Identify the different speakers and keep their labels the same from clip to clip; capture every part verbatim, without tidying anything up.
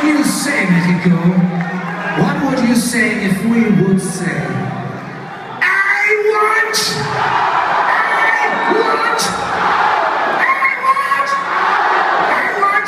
Speaker 1: you say, Mexico? What would you say if we would say, I want, I want, I want, I want,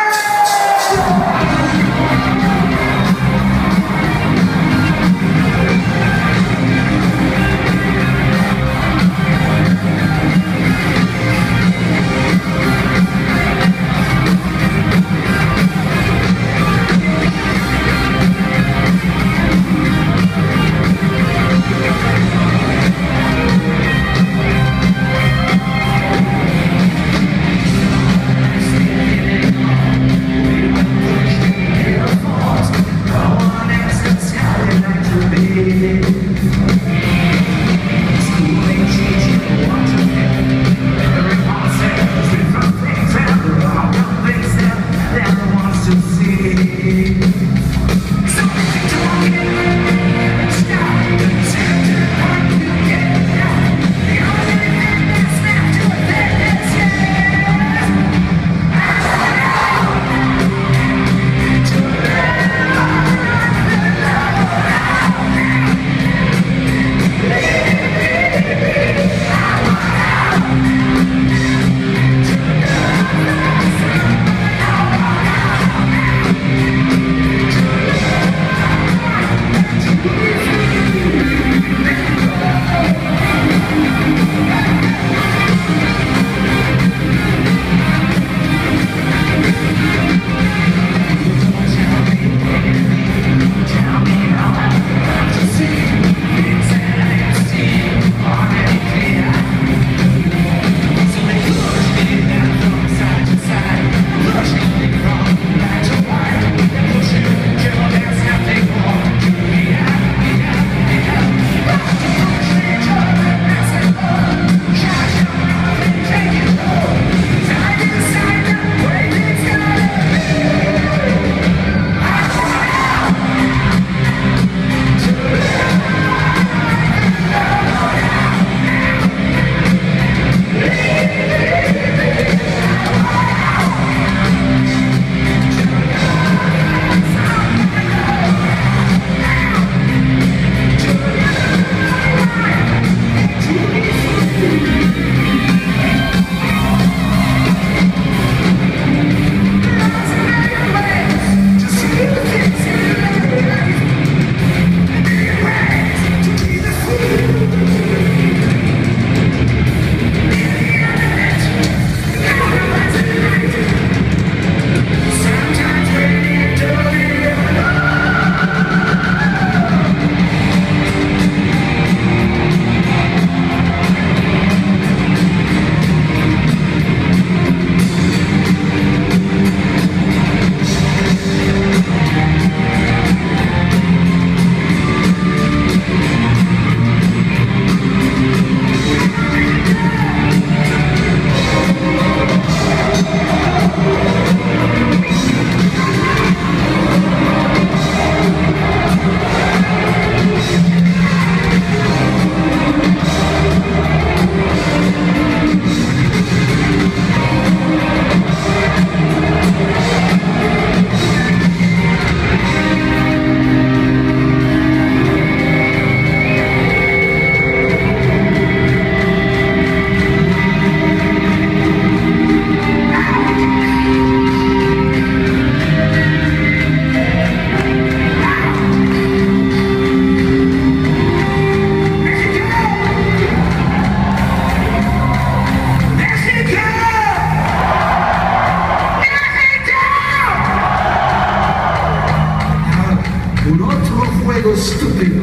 Speaker 2: estúpido.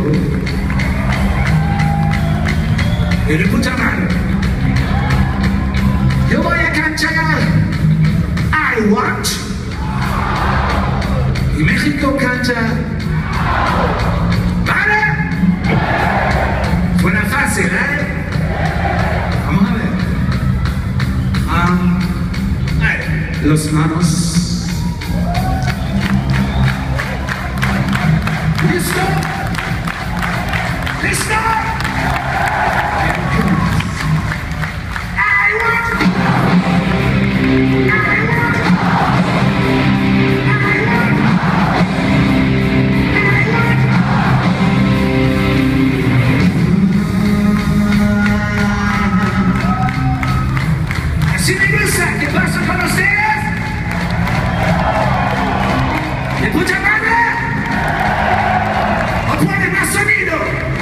Speaker 2: Pero escucha mal. Yo voy a cantar I Want. Y México canta. ¿Vale? Suena fácil, ¿eh? Vamos a ver. Um, ahí, los manos. ¿Listo? ¿Listo? I want. I want. I want.
Speaker 1: ¿Escucha madre? ¿O pone más sonido?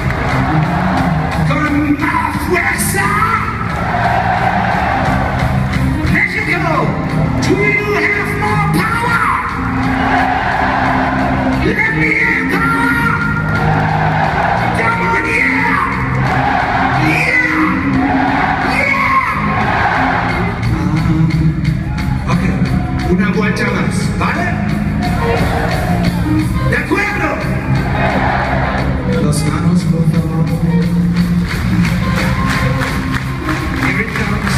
Speaker 1: Con más fuerza. Mexico, do you have more power? Let me in power. Come on, yeah. Yeah. Yeah. Ok, una vuelta más, ¿vale? ¿De acuerdo? Las manos, por favor. Here it comes.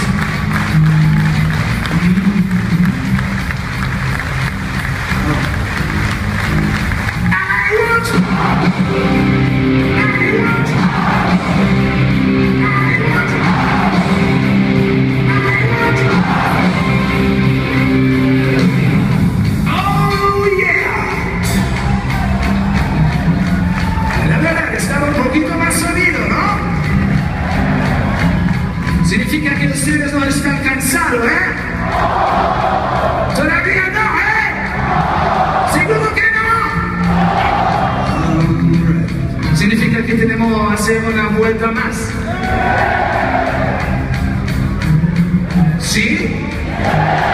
Speaker 1: I want you. I want you. I want you. I want you. Oh yeah. La verdad que estaba un poquito más sonido, ¿no? Significa que ustedes no están cansados, ¿eh? Todavía no, ¿eh? ¿Seguro que no? Alright. Significa que tenemos que hacer una vuelta más. ¿Sí?